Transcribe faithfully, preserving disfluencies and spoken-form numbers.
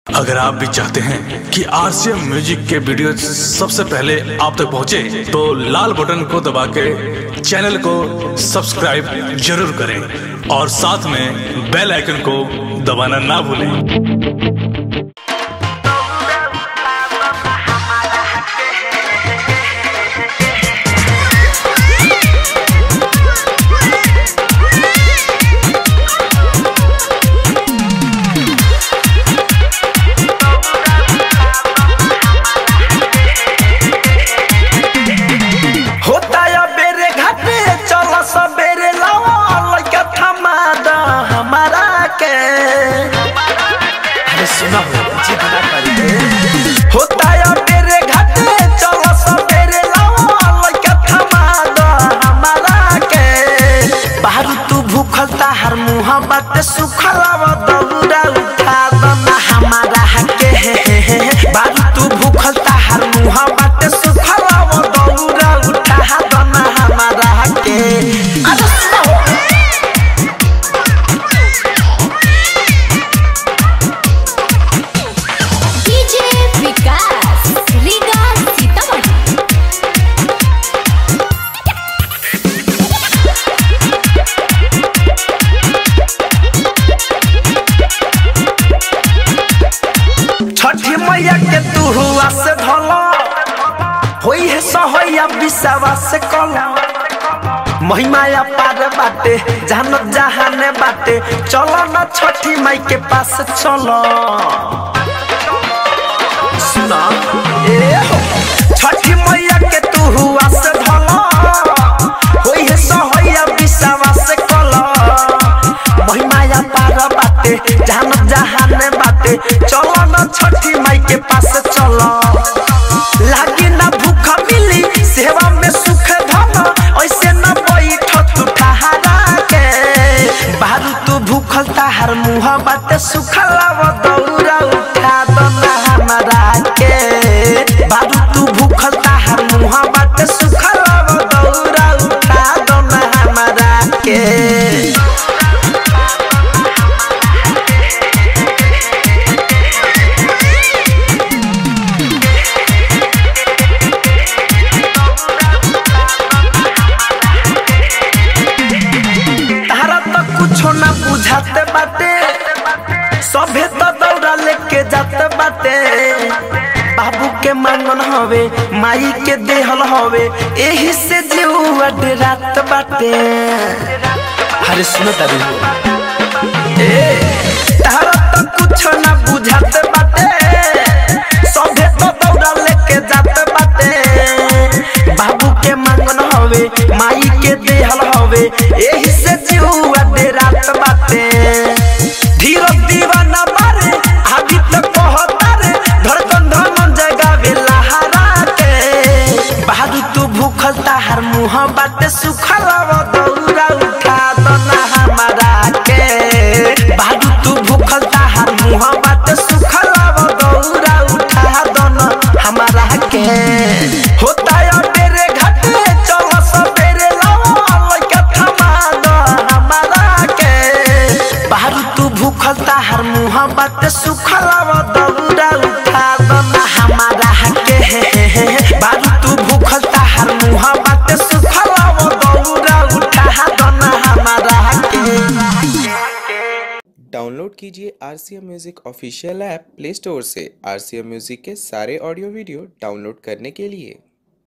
अगर आप भी चाहते हैं कि आरसीएम म्यूजिक के वीडियो सबसे पहले आप तक पहुंचे, तो लाल बटन को दबा के चैनल को सब्सक्राइब जरूर करें और साथ में बेल आइकन को दबाना ना भूलें। सुना हो जी बना करी होता है मेरे घाटे चलो सवेरे लाओ लइका थमा दो हमारा के बाहर तू भूखल ताहर मुंह बात सुखलाव दौड़ा उठा दो ना हमारा के बाहर तू भूखल ताहर मुंह बात सुखलाव दौड़ा उठा दो ना हमारा के अरे सुना हो मैया के तू हुआ से धला होई है सहैया बिसावा से कला महिमाया पार बाटे जहान जहाने बाटे चलो ना छठी माई के पास चलो सुना ए हो छठी मैया के तू हुआ से धला होई है सहैया बिसावा से कला महिमाया पार बाटे जहान जहाने बाटे चलो ना छठी माई के पास चलो लागी ना भूखा मिली सेवा में सुख धन ऐसे ना बैठ तू ठहरा के बाहर तू भूखल ताहर मुंह बाटे सुखलाव दौड़ा उठा दो ना हमारा के बाहर तू भूखल ताहर मुंह बाटे सुखलाव दौड़ा उठा दो ना हमारा के ना बुझाते बाटे सभे तो दौड़ा लेके जाते बाटे बाबू के मांगन हवे माई के देहल हवे एही से जीवा डरात बाटे अरे सुनो तारी ए तारा तो कुछ ना बुझाते बाटे सभे तो दौड़ा लेके जाते बाटे बाबू के मांगन हवे माई के देहल हवे एही से जीवा रात बाटे धीरज दीवाना बारे अभी तक कहता रे धड़कन धमन जगावे लहरा के बाहर तू भूखल ताहर मुंह बाटे सुखलाव दौड़ा उठा दो ना हमारा के बाहर तू भूखल ताहर मुंह बाटे सुखलाव दौड़ा उठा दो ना हमारा के होता है मेरे घाटे चलो सवेरे लाओ लइका थमा दो हमारा के बाहर तू भूखल ताहर मुंह बाटे सुखलाव दौड़ा उठा दो ना हमारा के बाहर तू भूखल ताहर मुंह बाटे सुखलाव दौड़ा उठा दो ना हमारा के। डाउनलोड कीजिए RCM music official app play store से आरसीएम म्यूजिक के सारे ऑडियो वीडियो डाउनलोड करने के लिए।